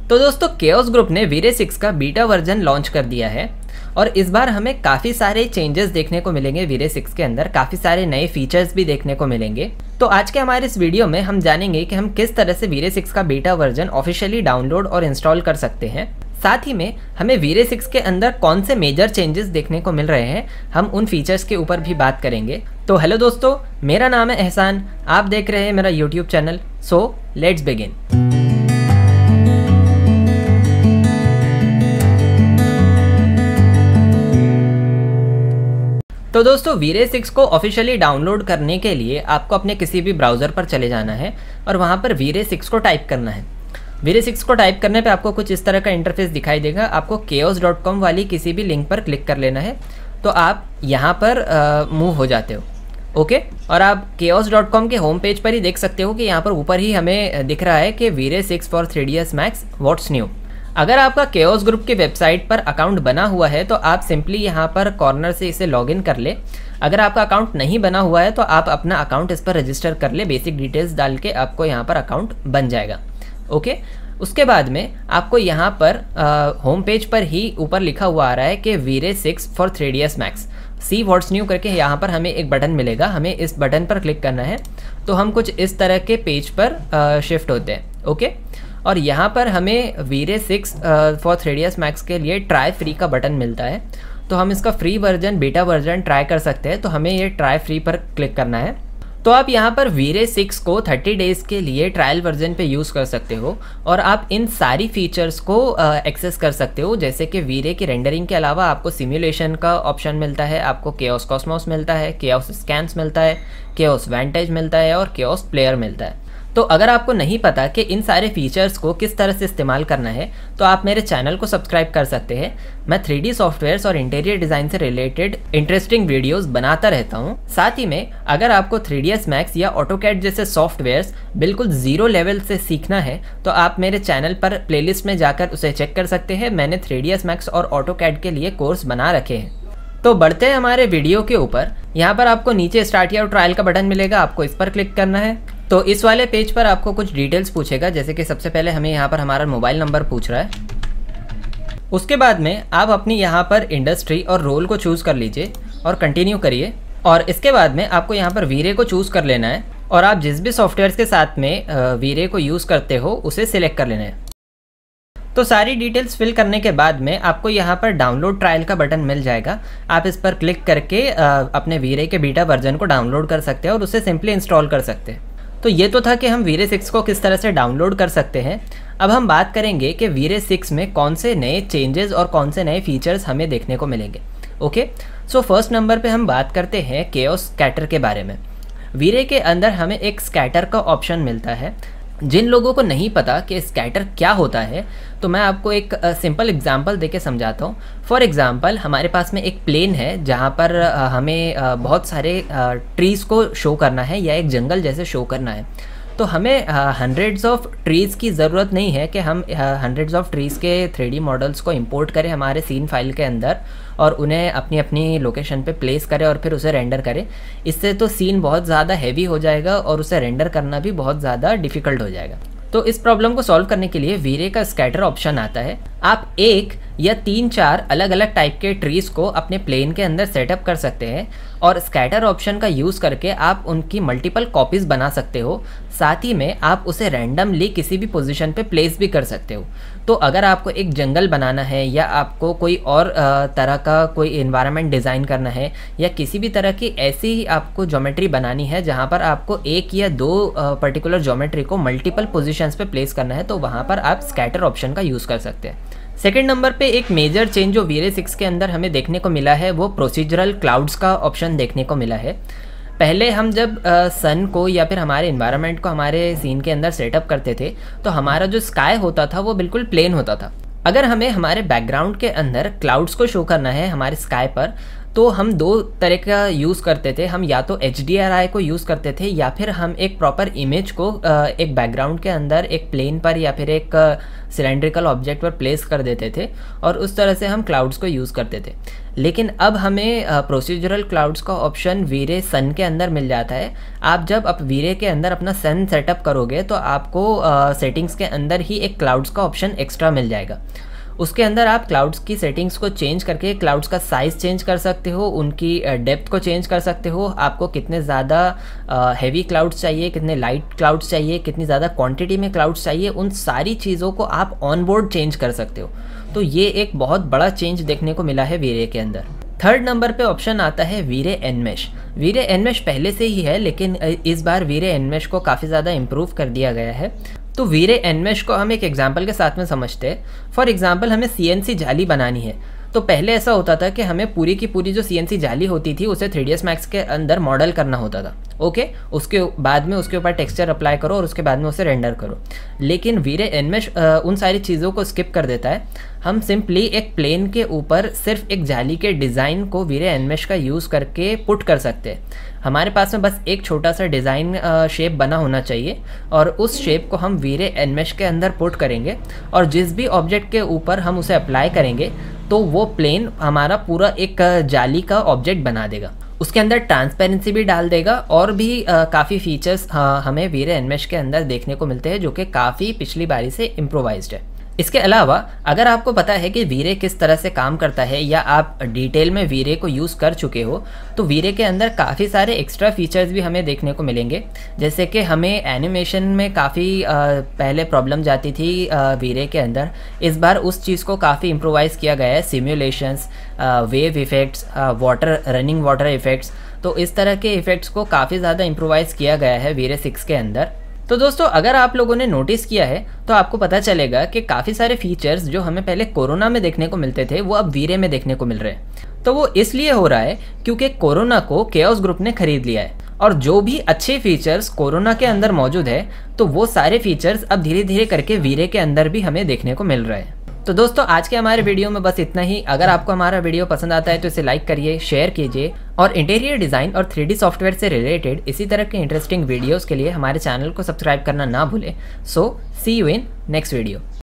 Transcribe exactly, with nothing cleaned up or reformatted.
तो दोस्तों chaos group ने वी रे सिक्स का बीटा वर्जन लॉन्च कर दिया है और इस बार हमें काफ़ी सारे चेंजेस देखने को मिलेंगे वी रे सिक्स के अंदर, काफ़ी सारे नए फीचर्स भी देखने को मिलेंगे। तो आज के हमारे इस वीडियो में हम जानेंगे कि हम किस तरह से वी रे सिक्स का बीटा वर्जन ऑफिशियली डाउनलोड और इंस्टॉल कर सकते हैं। साथ ही में हमें वी रे सिक्स के अंदर कौन से मेजर चेंजेस देखने को मिल रहे हैं, हम उन फीचर्स के ऊपर भी बात करेंगे। तो हेलो दोस्तों, मेरा नाम है एहसान, आप देख रहे हैं मेरा YouTube channel. So let's begin. तो दोस्तों वी रे सिक्स को ऑफिशियली डाउनलोड करने के लिए आपको अपने किसी भी ब्राउज़र पर चले जाना है और वहाँ पर वी रे सिक्स को टाइप करना है। वी रे सिक्स को टाइप करने पे आपको कुछ इस तरह का इंटरफेस दिखाई देगा। आपको केओस डॉट कॉम वाली किसी भी लिंक पर क्लिक कर लेना है, तो आप यहाँ पर मूव हो जाते हो। ओके, और आप केओस डॉट कॉम के होम पेज पर ही देख सकते हो कि यहाँ पर ऊपर ही हमें दिख रहा है कि V Ray six for three D S Max what's new. अगर आपका केओस ग्रुप की वेबसाइट पर अकाउंट बना हुआ है तो आप सिंपली यहाँ पर कॉर्नर से इसे लॉगिन कर ले। अगर आपका अकाउंट नहीं बना हुआ है तो आप अपना अकाउंट इस पर रजिस्टर कर ले, बेसिक डिटेल्स डाल के आपको यहाँ पर अकाउंट बन जाएगा। ओके, उसके बाद में आपको यहाँ पर होम पेज पर ही ऊपर लिखा हुआ आ रहा है कि V Ray six for three D S Max see what's new करके यहाँ पर हमें एक बटन मिलेगा। हमें इस बटन पर क्लिक करना है तो हम कुछ इस तरह के पेज पर शिफ्ट होते हैं। ओके, और यहाँ पर हमें V Ray six for three D S Max के लिए ट्राई फ्री का बटन मिलता है, तो हम इसका free version beta version try कर सकते हैं। तो हमें ये ट्राई फ्री पर क्लिक करना है। तो आप यहाँ पर वी रे सिक्स को थर्टी डेज़ के लिए ट्रायल वर्जन पे यूज़ कर सकते हो और आप इन सारी फीचर्स को एक्सेस कर सकते हो। जैसे कि वी रे की रेंडरिंग के अलावा आपको सिमुलेशन का ऑप्शन मिलता है, आपको केओस कॉस्मोस मिलता है, केओस स्कैन्स मिलता है, केओस वेंटेज मिलता है और केओस प्लेयर मिलता है। तो अगर आपको नहीं पता कि इन सारे फीचर्स को किस तरह से इस्तेमाल करना है तो आप मेरे चैनल को सब्सक्राइब कर सकते हैं। मैं थ्री डी सॉफ्टवेयर्स और इंटीरियर डिज़ाइन से रिलेटेड इंटरेस्टिंग वीडियोस बनाता रहता हूं। साथ ही में अगर आपको थ्री डी एस मैक्स या ऑटोकैड जैसे सॉफ्टवेयर्स बिल्कुल ज़ीरो लेवल से सीखना है तो आप मेरे चैनल पर प्लेलिस्ट में जाकर उसे चेक कर सकते हैं। मैंने थ्री डी एस मैक्स और ऑटोकैड के लिए कोर्स बना रखे हैं। तो बढ़ते हैं हमारे वीडियो के ऊपर। यहाँ पर आपको नीचे स्टार्ट या ट्रायल का बटन मिलेगा, आपको इस पर क्लिक करना है। तो इस वाले पेज पर आपको कुछ डिटेल्स पूछेगा, जैसे कि सबसे पहले हमें यहाँ पर हमारा मोबाइल नंबर पूछ रहा है। उसके बाद में आप अपनी यहाँ पर इंडस्ट्री और रोल को चूज़ कर लीजिए और कंटिन्यू करिए। और इसके बाद में आपको यहाँ पर वी रे को चूज़ कर लेना है और आप जिस भी सॉफ्टवेयर के साथ में वी रे को यूज़ करते हो उसे सिलेक्ट कर लेना है। तो सारी डिटेल्स फिल करने के बाद में आपको यहाँ पर डाउनलोड ट्रायल का बटन मिल जाएगा। आप इस पर क्लिक करके अपने वी रे के बीटा वर्जन को डाउनलोड कर सकते हैं और उसे सिंपली इंस्टॉल कर सकते हैं। तो ये तो था कि हम वी रे सिक्स को किस तरह से डाउनलोड कर सकते हैं। अब हम बात करेंगे कि वी रे सिक्स में कौन से नए चेंजेस और कौन से नए फीचर्स हमें देखने को मिलेंगे। ओके, सो फर्स्ट नंबर पे हम बात करते हैं केओस स्कैटर के बारे में। वी रे के अंदर हमें एक स्कैटर का ऑप्शन मिलता है। जिन लोगों को नहीं पता कि स्कैटर क्या होता है तो मैं आपको एक सिंपल एग्जांपल देके समझाता हूँ। फॉर एग्जांपल हमारे पास में एक प्लेन है जहाँ पर uh, हमें uh, बहुत सारे ट्रीज़ uh, को शो करना है या एक जंगल जैसे शो करना है। तो हमें हंड्रेड्स ऑफ ट्रीज़ की ज़रूरत नहीं है कि हम हंड्रेड्स ऑफ ट्रीज़ के थ्री डी मॉडल्स को इंपोर्ट करें हमारे सीन फाइल के अंदर और उन्हें अपनी अपनी लोकेशन पे प्लेस करें और फिर उसे रेंडर करें। इससे तो सीन बहुत ज़्यादा हैवी हो जाएगा और उसे रेंडर करना भी बहुत ज़्यादा डिफ़िकल्ट हो जाएगा। तो इस प्रॉब्लम को सॉल्व करने के लिए वी रे का स्कैटर ऑप्शन आता है। आप एक या तीन चार अलग अलग टाइप के ट्रीज़ को अपने प्लेन के अंदर सेटअप कर सकते हैं और स्कैटर ऑप्शन का यूज़ करके आप उनकी मल्टीपल कॉपीज़ बना सकते हो। साथ ही में आप उसे रैंडमली किसी भी पोजीशन पे प्लेस भी कर सकते हो। तो अगर आपको एक जंगल बनाना है या आपको कोई और तरह का कोई इन्वायरमेंट डिज़ाइन करना है या किसी भी तरह की ऐसी आपको ज्योमेट्री बनानी है जहाँ पर आपको एक या दो पर्टिकुलर ज्योमेट्री को मल्टीपल पोजीशंस पे प्लेस करना है, तो वहाँ पर आप स्कैटर ऑप्शन का यूज़ कर सकते हैं। सेकेंड नंबर पे एक मेजर चेंज जो वी रे सिक्स के अंदर हमें देखने को मिला है वो प्रोसीजरल क्लाउड्स का ऑप्शन देखने को मिला है। पहले हम जब सन को या फिर हमारे इन्वायरमेंट को हमारे सीन के अंदर सेटअप करते थे तो हमारा जो स्काई होता था वो बिल्कुल प्लेन होता था। अगर हमें हमारे बैकग्राउंड के अंदर क्लाउड्स को शो करना है हमारे स्काई पर तो हम दो तरह का यूज़ करते थे, हम या तो एच डी आर आई को यूज़ करते थे या फिर हम एक प्रॉपर इमेज को एक बैकग्राउंड के अंदर एक प्लेन पर या फिर एक सिलेंड्रिकल ऑब्जेक्ट पर प्लेस कर देते थे और उस तरह से हम क्लाउड्स को यूज़ करते थे। लेकिन अब हमें प्रोसीजरल क्लाउड्स का ऑप्शन वीरे सन के अंदर मिल जाता है। आप जब आप वीरे के अंदर अपना सन सेटअप करोगे तो आपको सेटिंग्स के अंदर ही एक क्लाउड्स का ऑप्शन एक्स्ट्रा मिल जाएगा। उसके अंदर आप क्लाउड्स की सेटिंग्स को चेंज करके क्लाउड्स का साइज़ चेंज कर सकते हो, उनकी डेप्थ को चेंज कर सकते हो, आपको कितने ज़्यादा हैवी क्लाउड्स चाहिए, कितने लाइट क्लाउड्स चाहिए, कितनी ज़्यादा क्वांटिटी में क्लाउड्स चाहिए, उन सारी चीज़ों को आप ऑन बोर्ड चेंज कर सकते हो। तो ये एक बहुत बड़ा चेंज देखने को मिला है वीरे के अंदर। थर्ड नंबर पे ऑप्शन आता है वीरे एनमेश। वीरे एनमेश पहले से ही है, लेकिन इस बार वीरे एनमेश को काफ़ी ज़्यादा इम्प्रूव कर दिया गया है। तो वीरे एनमेश को हम एक एग्जांपल के साथ में समझते हैं। फॉर एग्जांपल हमें सीएनसी जाली बनानी है, तो पहले ऐसा होता था कि हमें पूरी की पूरी जो सीएनसी जाली होती थी उसे थ्री डी एस मैक्स के अंदर मॉडल करना होता था। ओके, उसके बाद में उसके ऊपर टेक्सचर अप्लाई करो और उसके बाद में उसे रेंडर करो। लेकिन वीरे एनमेश उन सारी चीज़ों को स्किप कर देता है। हम सिंपली एक प्लेन के ऊपर सिर्फ एक जाली के डिज़ाइन को वीरे एनमेश का यूज़ करके पुट कर सकते हैं। हमारे पास में बस एक छोटा सा डिज़ाइन शेप बना होना चाहिए और उस शेप को हम वीरे एनमेश के अंदर पुट करेंगे और जिस भी ऑब्जेक्ट के ऊपर हम उसे अप्लाई करेंगे तो वो प्लेन हमारा पूरा एक जाली का ऑब्जेक्ट बना देगा। उसके अंदर ट्रांसपेरेंसी भी डाल देगा और भी काफ़ी फीचर्स हमें वीरे एनमेश के अंदर देखने को मिलते हैं जो कि काफ़ी पिछली बारी से इम्प्रोवाइज्ड है। इसके अलावा अगर आपको पता है कि वीरे किस तरह से काम करता है या आप डिटेल में वीरे को यूज़ कर चुके हो, तो वीरे के अंदर काफ़ी सारे एक्स्ट्रा फीचर्स भी हमें देखने को मिलेंगे। जैसे कि हमें एनिमेशन में काफ़ी पहले प्रॉब्लम जाती थी वीरे के अंदर, इस बार उस चीज़ को काफ़ी इम्प्रोवाइज़ किया गया है। Simulations, wave effects, water running water effects, तो इस तरह के इफ़ेक्ट्स को काफ़ी ज़्यादा इम्प्रोवाइज़ किया गया है वीरे सिक्स के अंदर। तो दोस्तों अगर आप लोगों ने नोटिस किया है तो आपको पता चलेगा कि काफ़ी सारे फीचर्स जो हमें पहले कोरोना में देखने को मिलते थे वो अब वीरे में देखने को मिल रहे हैं। तो वो इसलिए हो रहा है क्योंकि कोरोना को केओस ग्रुप ने खरीद लिया है और जो भी अच्छे फीचर्स कोरोना के अंदर मौजूद है तो वो सारे फीचर्स अब धीरे धीरे करके वीरे के अंदर भी हमें देखने को मिल रहे हैं। तो दोस्तों आज के हमारे वीडियो में बस इतना ही। अगर आपको हमारा वीडियो पसंद आता है तो इसे लाइक करिए, शेयर कीजिए और इंटीरियर डिज़ाइन और थ्री डी सॉफ्टवेयर से रिलेटेड इसी तरह के इंटरेस्टिंग वीडियोस के लिए हमारे चैनल को सब्सक्राइब करना ना भूलें। So see you in next video.